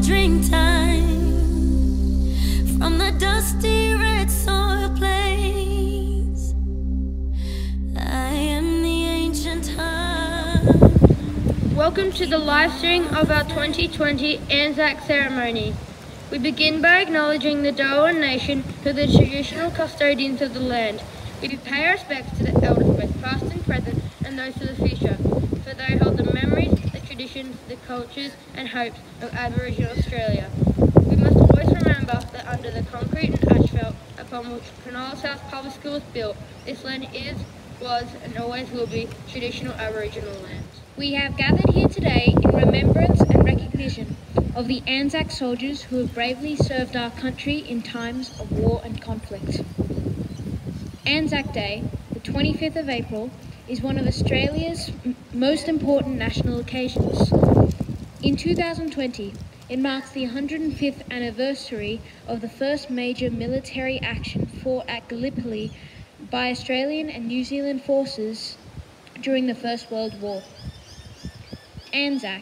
drink time from the dusty red soil place. I am the ancient heart. Welcome to the live stream of our 2020 Anzac ceremony. We begin by acknowledging the Darwin Nation, who are the traditional custodians of the land. We pay our respects to the elders, both past and present, and those of the future, for they hold the memories, the traditions, the cultures and hopes of Aboriginal Australia. We must always remember that under the concrete and asphalt upon which Cronulla South Public School was built, this land is, was and always will be traditional Aboriginal land. We have gathered here today in remembrance and recognition of the Anzac soldiers who have bravely served our country in times of war and conflict. Anzac Day, the 25th of April, is one of Australia's most important national occasions. In 2020, it marks the 105th anniversary of the first major military action fought at Gallipoli by Australian and New Zealand forces during the First World War. Anzac,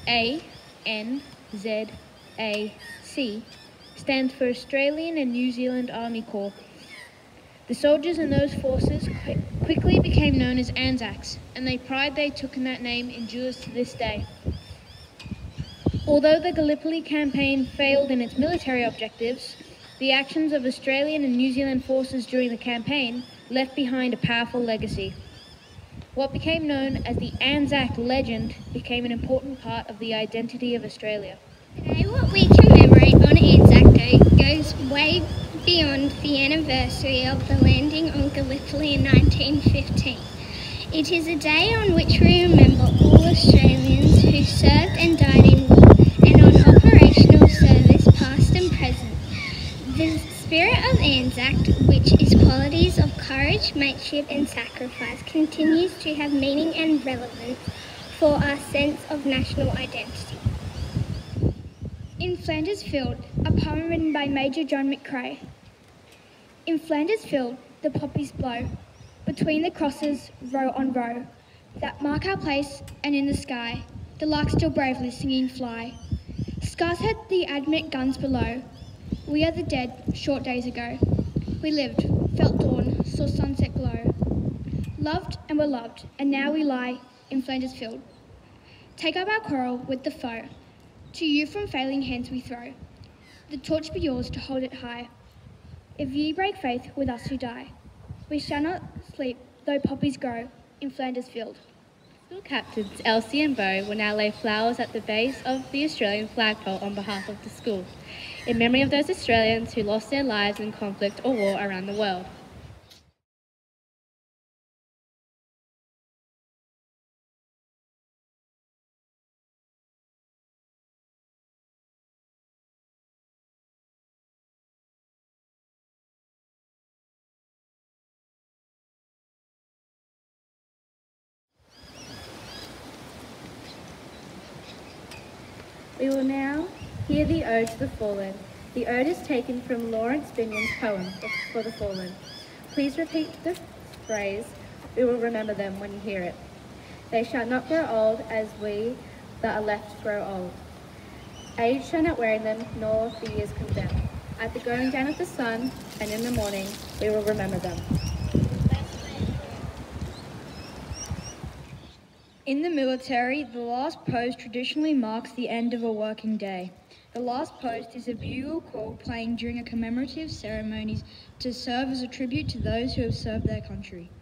A-N-Z-A-C, stands for Australian and New Zealand Army Corps. The soldiers in those forces quickly became known as Anzacs, and the pride they took in that name endures to this day. Although the Gallipoli campaign failed in its military objectives, the actions of Australian and New Zealand forces during the campaign left behind a powerful legacy. What became known as the Anzac legend became an important part of the identity of Australia. Today, what we commemorate on Anzac Day goes way beyond the anniversary of the landing on Gallipoli in 1915. It is a day on which we remember all Australians who served and died in war and on operational service past and present. The spirit of Anzac, which is qualities of courage, mateship and sacrifice, continues to have meaning and relevance for our sense of national identity. In Flanders Field, a poem written by Major John McCrae. In Flanders Field, the poppies blow, between the crosses, row on row, that mark our place, and in the sky, the larks still bravely singing fly. Scars had the admit guns below. We are the dead, short days ago. We lived, felt dawn, saw sunset glow. Loved and were loved, and now we lie in Flanders Field. Take up our quarrel with the foe. To you from failing hands we throw. The torch be yours to hold it high. If ye break faith with us who die, we shall not sleep though poppies grow in Flanders Field. School captains Elsie and Bo will now lay flowers at the base of the Australian flagpole on behalf of the school, in memory of those Australians who lost their lives in conflict or war around the world. We will now hear the Ode to the Fallen. The ode is taken from Lawrence Binyon's poem, For the Fallen. Please repeat the phrase, we will remember them when you hear it. They shall not grow old as we that are left grow old. Age shall not weary them, nor the years condemn. At the going down of the sun, and in the morning, we will remember them. In the military, the last post traditionally marks the end of a working day. The last post is a bugle call playing during a commemorative ceremonies to serve as a tribute to those who have served their country.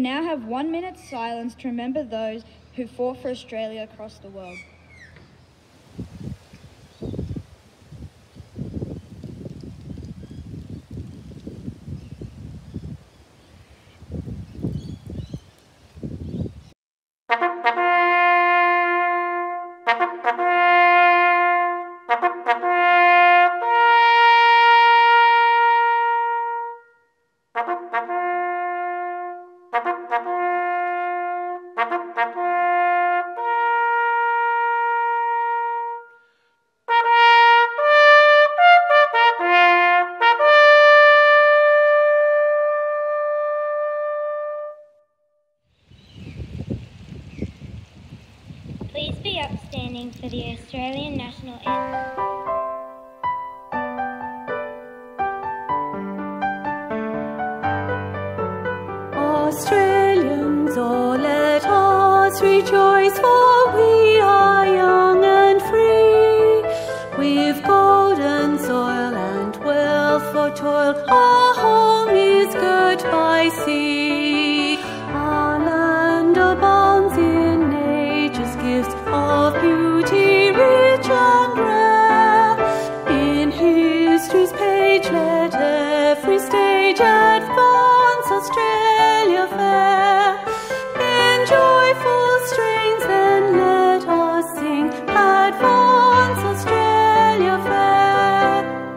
now have 1 minute's silence to remember those who fought for Australia across the world. Please be upstanding for the Australian national anthem. Australians, oh let us rejoice, for we are young and free. We've golden soil and wealth for toil, our home is girt by sea. Our land abounds in nature's gifts of beauty rich and rare. In history's page let every stage advance Australia fair. In joyful strains then let us sing, advance Australia fair.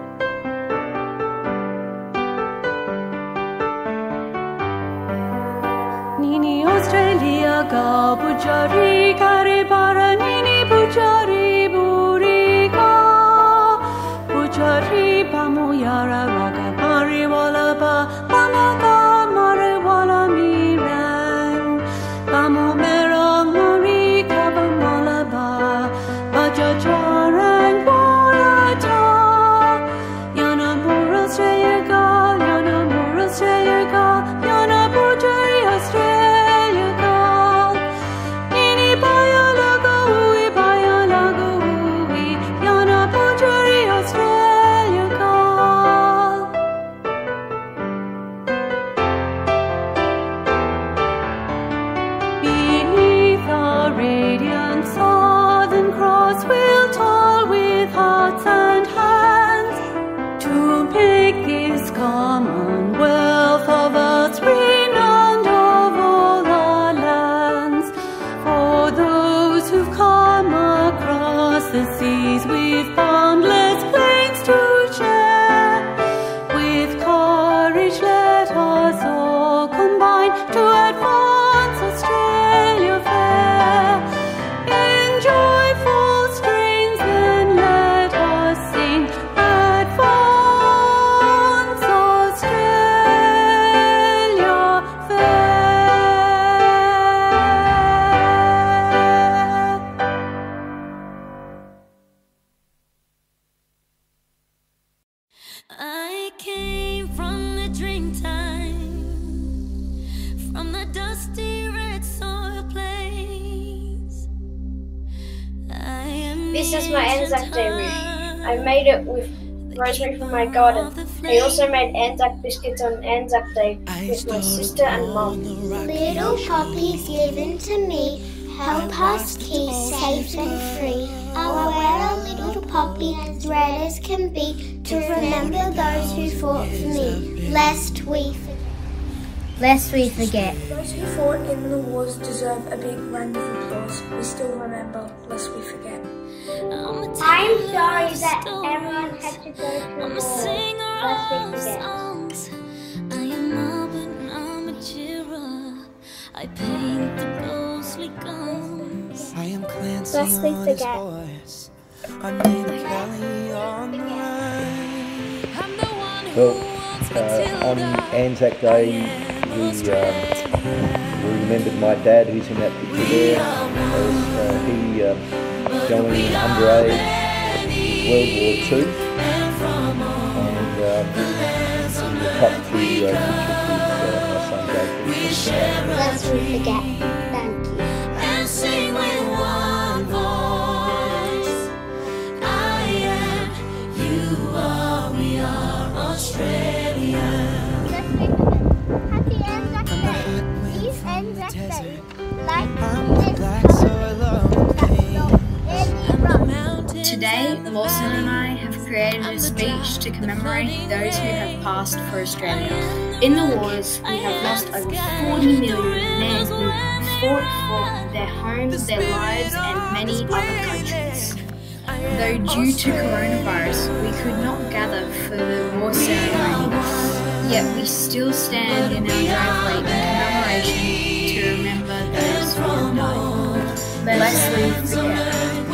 Nini Australia ga bujari kare bara, nini bujari buri ga bujari pamu yara raga pari wala ba pamaga mare wala mirang pamu merang muri kabam wala ba baja charang wala ta yana mura Australia ga yana mura Australia ga yana bujari Australia ga nini baya laga ui yana bujari Australia ga. Beneath our radiant southern cross we'll toil with hearts and hands to make this commonwealth of us renowned of all our lands. For those who've come across the seas with boundless plains to share, with courage let us all combine to advance Australia fair. In joyful strains then let us sing, advance Australia fair. I came from the dreamtime, from the dusty red soil place. This is my Anzac Day wish. I made it with rosemary from my garden. I also made Anzac biscuits on Anzac Day with my sister and mum. Little poppies given to me, help us keep safe and free. I'll wear a little poppy as red as can be, to remember those who fought for me, lest we forget. Those who fought in the wars deserve a big round of applause. We still remember, lest we forget. I'm sorry that everyone had to go through war, lest we forget. I am all but I'm a cheerer. I paint the ghostly gums. I am Clancy Lest we on his forget. voice. I'm named Kelly on the right. I'm the one who Well, wants on Matilda. Anzac Day, we remembered my dad, who's in that picture there, as he joined underage World War II, and the top two pictures with my son Jacob. Lest we forget. Thank you. And sing with one voice. I am, you are, we are Australia. Happy Anzac Day. These Today, Lawson and I have created a speech to commemorate those who have passed for Australia. In the wars, we have lost over 40 million men who fought for their homes, their lives, and many other countries. Though due to coronavirus, we could not gather for the war ceremony, yet we still stand in our driveway in commemoration to remember those who have died. Lest we forget.